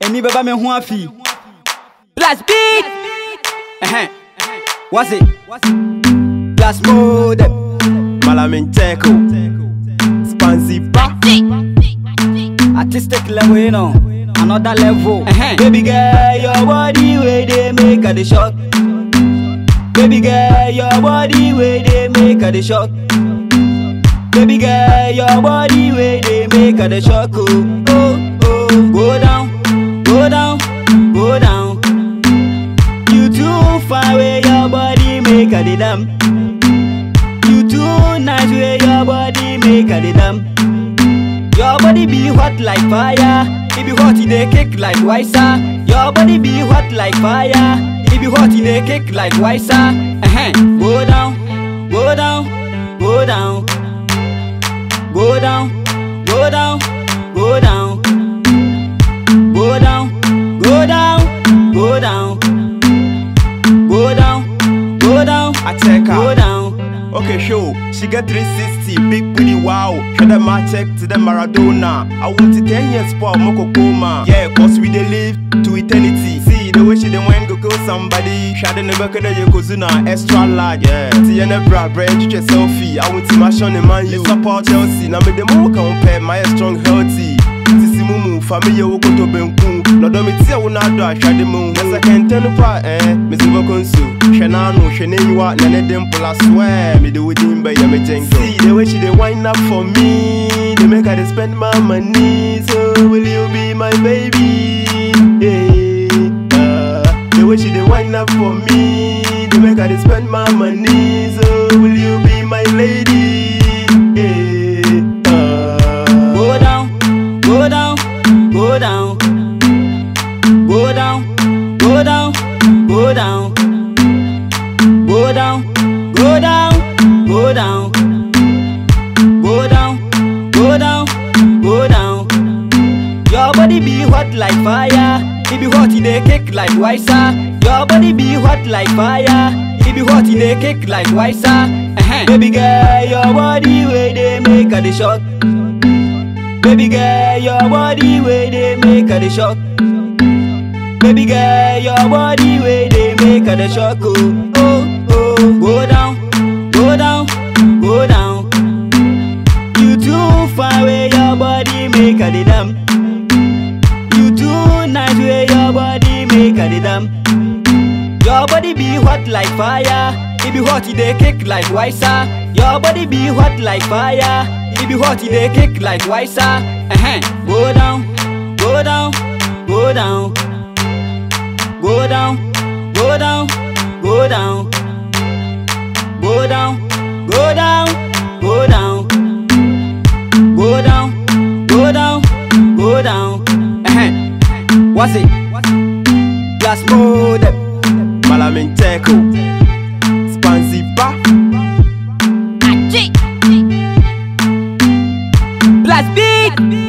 Eni baba me ho afi. Blast beat. What's it? Blast mode. Malamenteko. Spancy pa. Artistic level, you know. Another level. Baby girl, your body way they make her the shock. Baby girl, your body way they make her the shock. Baby girl, your body way they make her the shock. Oh, oh, oh. Go down, go down, go down. You too far away, your body make her the damn. You too nice way, your body make her the damn. Your body be hot like fire. It be hot in the kick like wiser. Your body be hot like fire. It be hot in the kick like wiser. Go down, go down, go down. Go down, go down, go down. Go down, go down, go down. Go down, go down, I take her. go down. Okay, show. She get 360, big booty, wow. Show them my check to the Maradona. I want to 10 years for Moko Koma. Yeah, cause we dey live to eternity. See the way she dey went go kill somebody. Shade never could you Kozuna, extra large. Yeah, see you never bread, you just selfie. I want to mash on the man, you support Chelsea. Now me the more compare my strong healthy. Sisi mumu, family woko to benku. No do me tia wona do a hwade mu. Nessa kenten pa me se bokonsu. Hwe na no, hwe ne yiwa na ne dimple I swear. Me do within by ya me jengo. See the way she dey wind up for me. They make her dey spend my money. So will you be my baby? The way she dey wind up for me. They make her dey spend my money. So will you be my lady? Go down, go down, go down. Go down, go down, go down. Go down, go down, go down. Go down, go down, go down. Your body be hot like fire. It be hot in the kick like wiser. Your body be hot like fire. It be hot in the kick like wiser. Baby girl, your body way they make her the shock. Baby girl, your body way they make her the shock. Baby girl, your body way they make her the shock. Oh, oh, oh. Go down, go down, go down. You too far away, your body make her the damn. You too nice way, your body make her the damn. Your body be hot like fire. It be hot in the kick like wiser. Your body be hot like fire. It be hot in the kick like wiser. Go down, go down, go down. Go down, go down, go down. Go down, go down, go down. Go down, go down, go down. What's it? Blast mode. Malamenteko. Spancy pa. Blast beat.